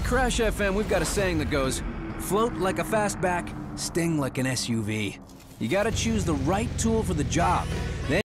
Crash FM, we've got a saying that goes, float like a fastback, sting like an SUV. You gotta choose the right tool for the job. Then